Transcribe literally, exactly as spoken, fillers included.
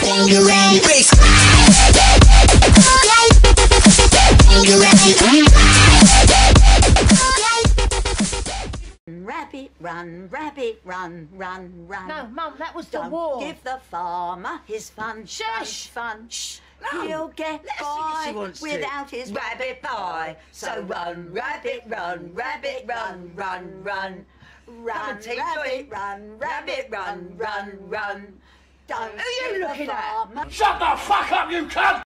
Rabbit run, rabbit run, run, run. No, Mum, that was the Don't war. give the farmer his fun, Shush! fun, fun. Shh. No. He'll get Let's see if by she wants to. without his rabbit pie. So run, rabbit, run, rabbit, run, run, run. Run, and take rabbit, joy. run, rabbit, run, run, run. Don't Who are you give the looking at? farmer- Shut the fuck up, you cunt!